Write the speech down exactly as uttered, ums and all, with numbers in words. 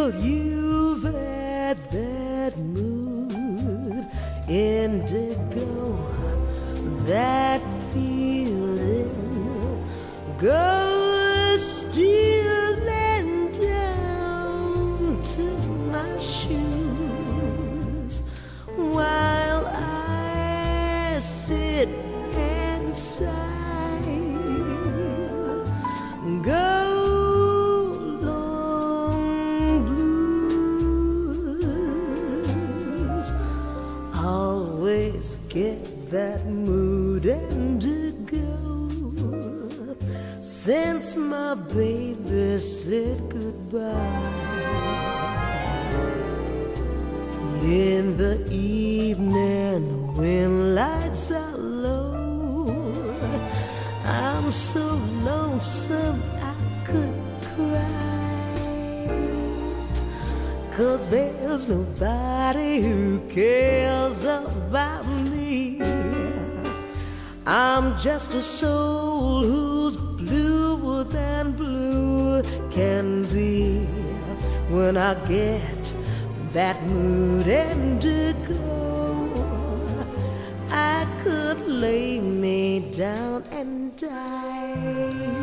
feel you've had that mood, indigo, that feeling goes stealing down to my shoes while I sit and sigh. Go always get that mood indigo since my baby said goodbye. In the evening when lights are low, I'm so lonesome I could cry, 'cause there's nobody who cares about me. I'm just a soul who's bluer than blue can be. When I get that mood indigo, I could lay me down and die.